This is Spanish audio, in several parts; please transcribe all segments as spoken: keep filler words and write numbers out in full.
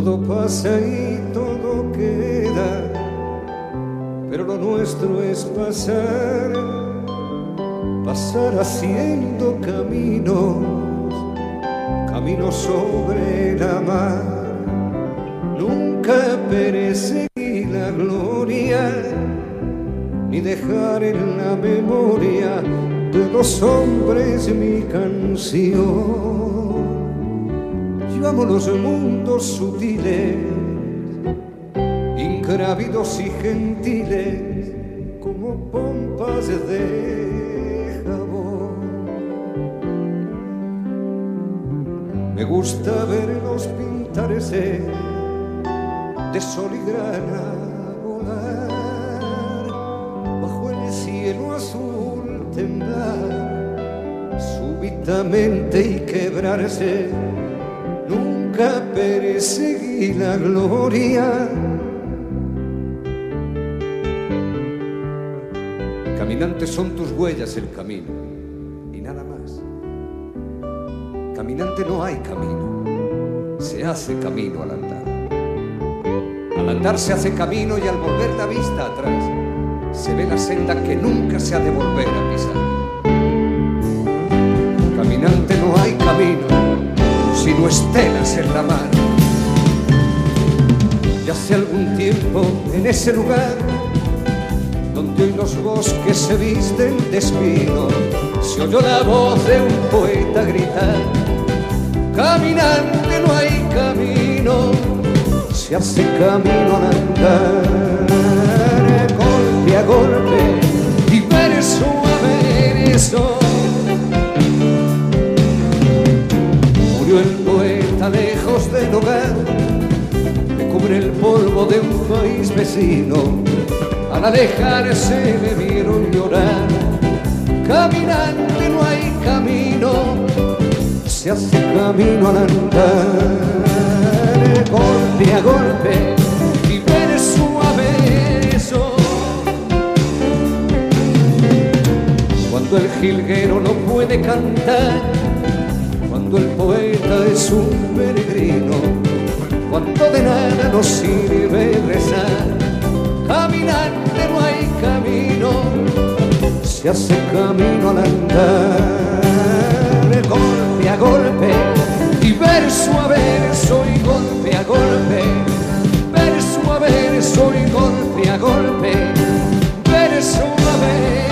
Todo pasa y todo queda, pero lo nuestro es pasar, pasar haciendo caminos, caminos sobre la mar. Nunca perseguí la gloria, ni dejar en la memoria de los hombres mi canción. Yo amo los mundos sutiles, ingrávidos y gentiles, como pompas de jabón. Me gusta verlos pintarse de sol y grana, volar bajo el cielo azul, temblar súbitamente y quebrarse. Nunca perseguí la gloria. Caminantes son tus huellas el camino y nada más. Caminante no hay camino, se hace camino al andar. Al andar se hace camino y al volver la vista atrás se ve la senda que nunca se ha de volver a pisar. Caminante no hay camino, sino estelas en la mar. Y hace algún tiempo en ese lugar donde hoy los bosques se visten de espino, se oyó la voz de un poeta gritar: caminante no hay camino, se hace camino al andar, golpe a golpe y verso a verso. Murió el poeta lejos del hogar, me cubre el polvo de un país vecino. Al alejarse me vieron llorar. Caminante no hay camino, se hace camino al andar, golpe a golpe y verso a verso. Cuando el jilguero no puede cantar, cuando el poeta es un peregrino, cuando de nada nos sirve rezar. Caminante no hay camino, se hace camino al andar, golpe a golpe y verso a verso, y golpe a golpe, verso a verso, y golpe a golpe, verso a verso.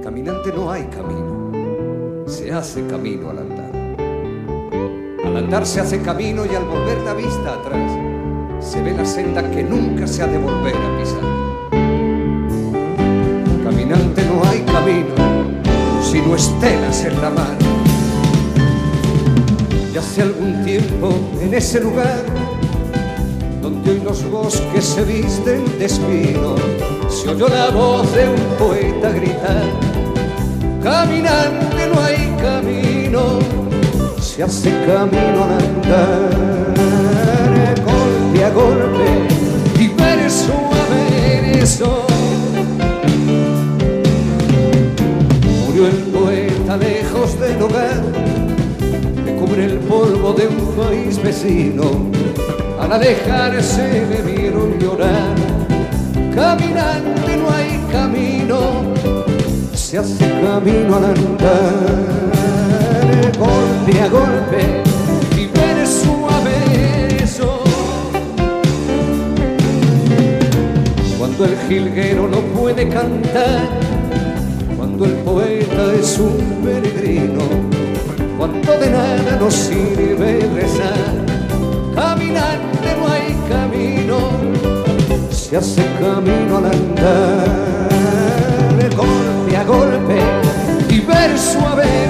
Caminante no hay camino, se hace camino al andar. Al andar se hace camino y al volver la vista atrás se ve la senda que nunca se ha de volver a pisar. Caminante no hay camino, sino estelas en la mar. Y hace algún tiempo en ese lugar donde hoy los bosques se visten de espino, se oyó la voz de un poeta gritar: caminante no hay camino, se hace camino al andar, golpe a golpe y verso a verso. Murió el poeta lejos del hogar, me cubre el polvo de un país vecino. Al alejarse me vieron llorar. Caminante no hay camino, se hace camino al andar, golpe a golpe y verso a verso. Cuando el jilguero no puede cantar, cuando el poeta es un peregrino, cuando de nada nos sirve rezar, caminante no hay camino, se hace camino al andar, golpe a golpe y verso a verso.